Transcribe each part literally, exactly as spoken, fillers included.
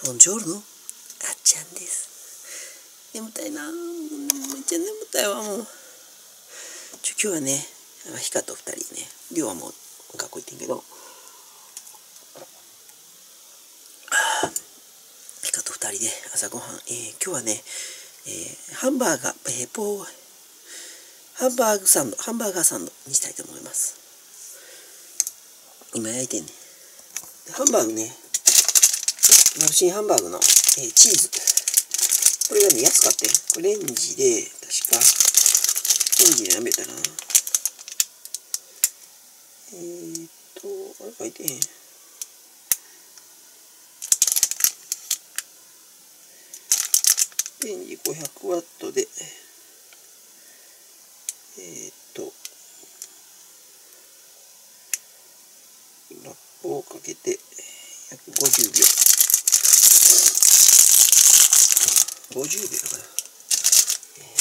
ボンジョルノ、あっちゃんです。眠たいな、めっちゃ眠たいわ。もうちょ今日はね、ヒカとふたりね、りょうはもう学校行ってんけど、ヒカとふたりで朝ごはん、えー、今日はね、えー、ハンバーガー、えー、ポーハンバーグサンドハンバーガーサンドにしたいと思います。今焼いてんね。ハンバーグね、マルシンハンバーグの、えー、チーズ、これがね安かったよ。これレンジで確かレンジでやめたらな、えーっとあれ書いてへん。レンジごひゃくワットでえーっとラップをかけてひゃくごじゅうびょうごじゅうびょうだから、えー、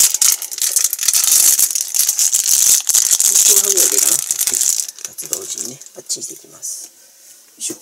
いっぷんはんぐらいでかな。ふたつ同時にねパッチンしていきます。よいしょ。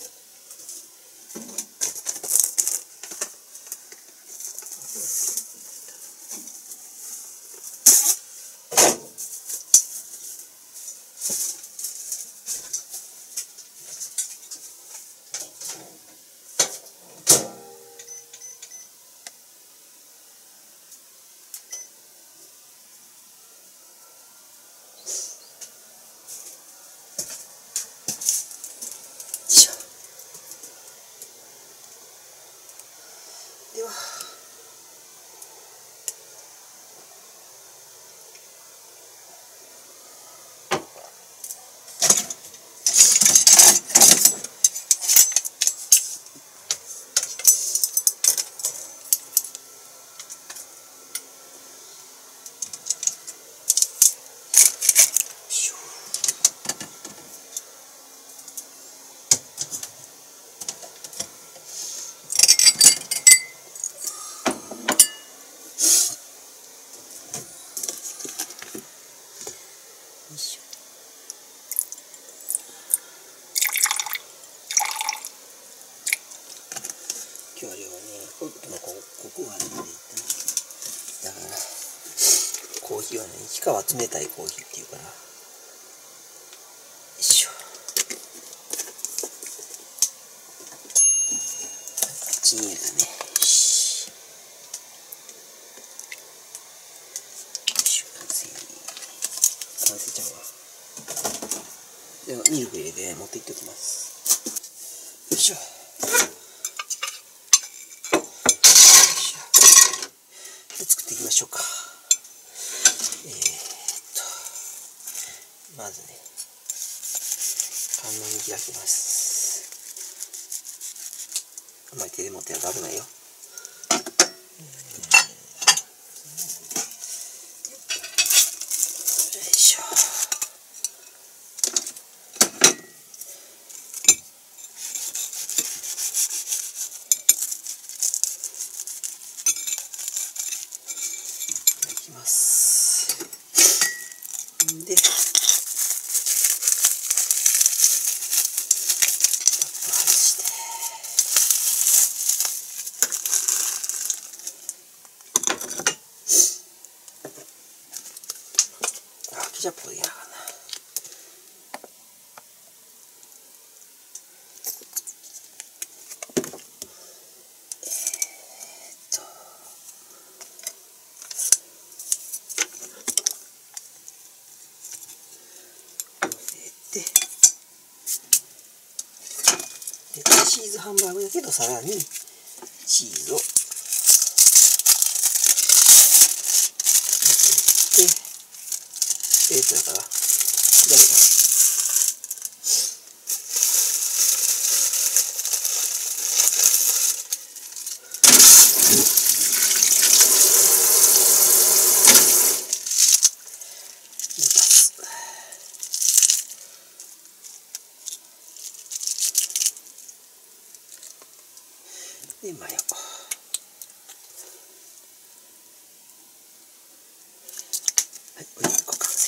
では今日はね、ホットのココアに入れて、だからコーヒーはね、氷川冷たいコーヒーっていうから、よいしょ。チン入れたね。よし。よし、完成。完成ちゃうわ。ではミルク入れて持っていっておきます。よいしょ。作っていきましょうか。えー、っとまずね、観音に開きます。あんまり手で持ってやると危ないよ。よいしょ。で、ラップ外して、あ、ケチャップ入れなあかんな。ででチーズハンバーグだけどさらにチーズを乗せて、えーとだから左側でマヨ、はい、これいっこ完成。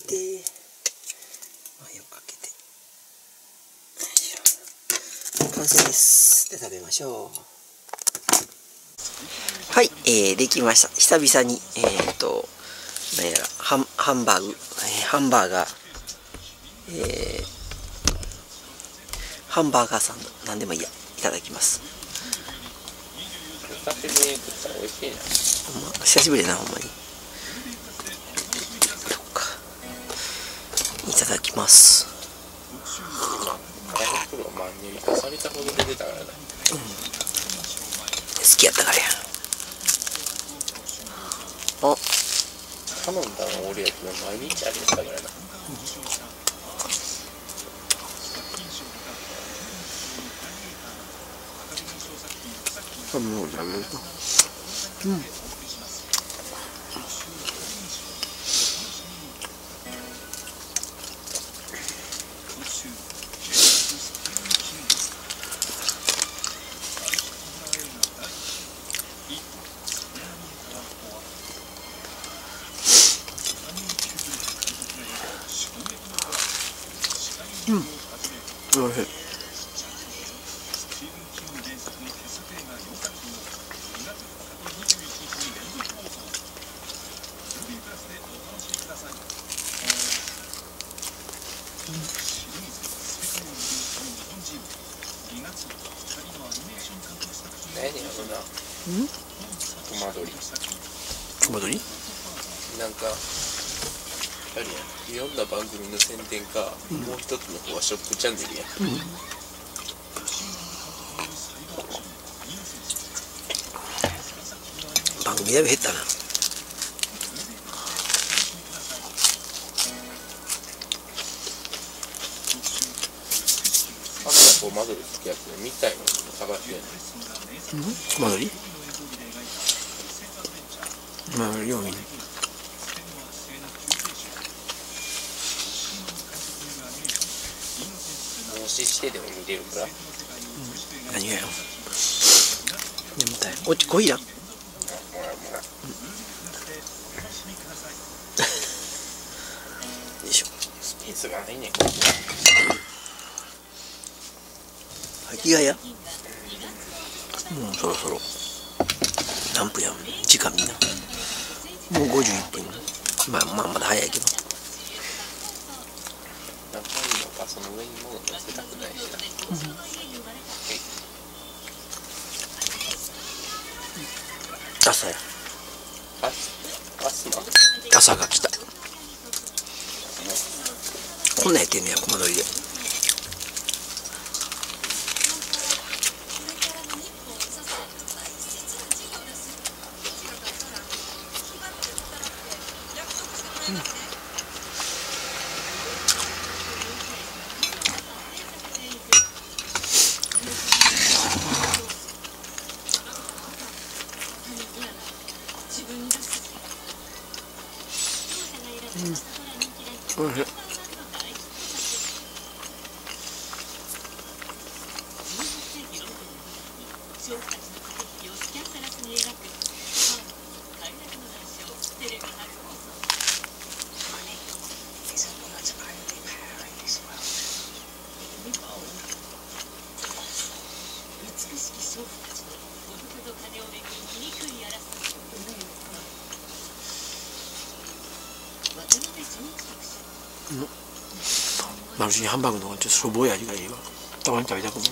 てマヨかけて、完成です。で食べましょう。はい、えー、できました。久々にえー、っとなんやらハンハンバーグ、えー、ハンバーガー、えー、ハンバーガーサンド、なんでもいいや、いただきます。 久しぶりに食ったら美味しいな。 ほんま久しぶりだな、ほんまに。そっか、いただきます。 大袋を万人に重ねたほど出てたからな。うん、好きやったからや。あ、 頼んだの俺やけど毎日ありましたからな。 うん、もうダメだ。うん。うん、おいしい。 何やろな。 うん？ 戸惑い。 戸惑い？ なんかあれや、いろんな番組の宣伝か、うん、もう一つの方はショップチャンネルや。うん、 番組だいぶ減ったな。 あんたこう間取り好きやつで見たいの探してんの。 うん？間取り？間取りを見る。 投資してでも見れるから。うん、 何がよ。眠たい。おっちコーヒーや。よいしょ。 スペースがないねん。 着替えや。もうそろそろ何分やん。時間見な。もうごじゅういっぷん。まあまあまだ早いけど。 中身のかその上に物乗せたくないしな。うん、 朝や。 あ、朝な。 朝が来た。こんなんやってんねや、小間取りで。うん、うん、おいしい。うん、マルシンハンバーグの方がちょっとしょぼい味がいいわ。たまに食べたくも。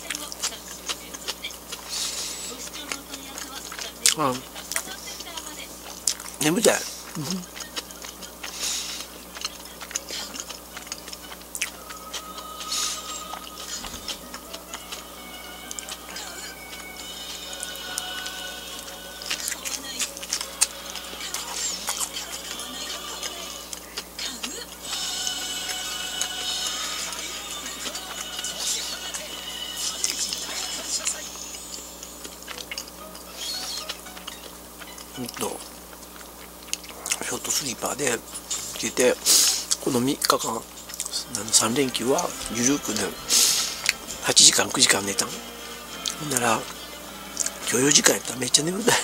うん、 眠たい。うんとショートスリーパーで聞いて、このみっかかんあのさん連休はゆるくねはちじかんくじかん寝たん。ほんなら今日よじかんやったらめっちゃ眠たい。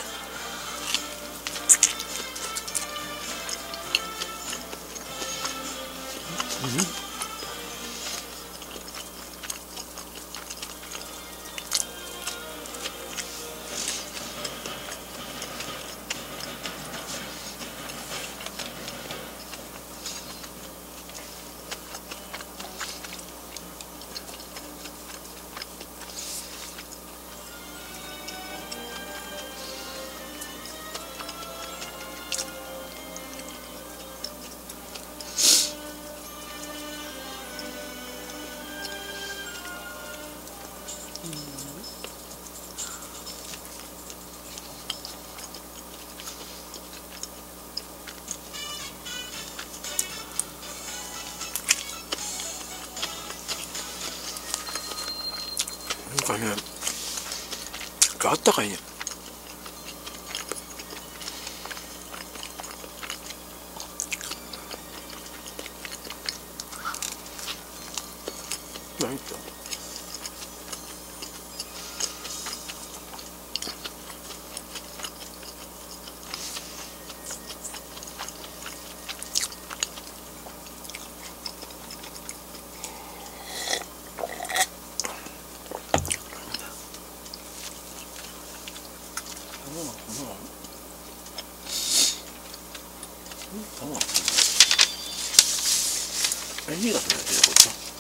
うんなんかね、今日あったかいね。何と何がそれ出てこいか。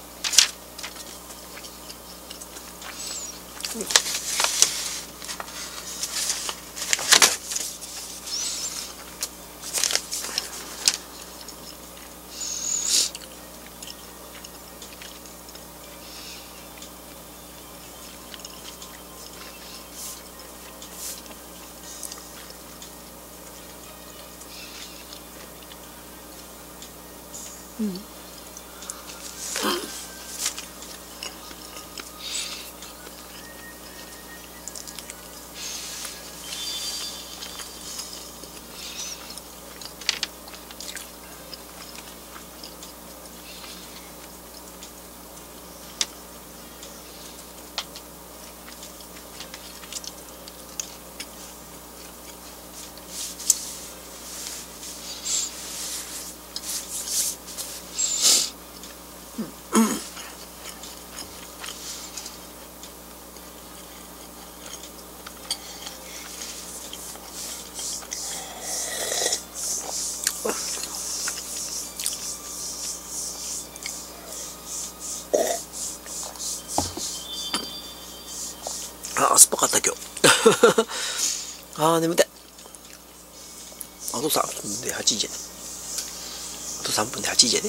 うん。あ、酸っぱかった今日。あー眠たい。あとさんぷんではちじやで。あとさんぷんではちじやで。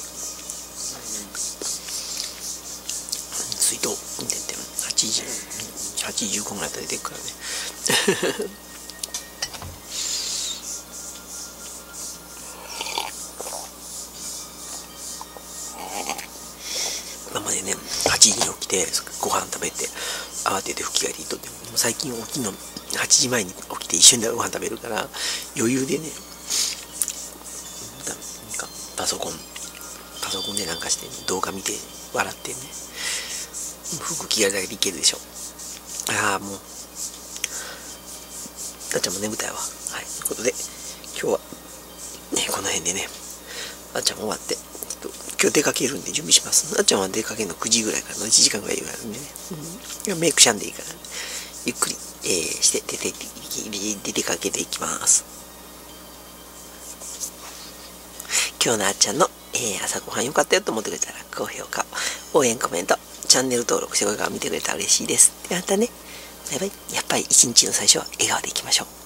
水筒運転ってはちじはちじじゅうごぐらい出てくからね。今までねはちじに起きてご飯食べて慌てて吹き替えていっとって、最近起きのはちじまえに起きて一緒にご飯食べるから余裕でね、なんかパソコンパソコンでなんかして動画見て笑ってね、服着替えるだけでいけるでしょ。ああもうあっちゃんも眠たいわ。はい、ということで今日はねこの辺でね、あっちゃんも終わって今日出かけるんで準備します。あっちゃんは出かけるのくじぐらいからのいちじかんぐらいいるからね、うん、メイクしゃんでいいから、ね、ゆっくり、えー、して出て出てかけていきます。今日のあっちゃんの、えー、朝ごはんよかったよと思ってくれたら高評価、応援コメント、チャンネル登録してこれから見てくれたら嬉しいです。でまたね、バイバイ。やっぱり一日の最初は笑顔でいきましょう。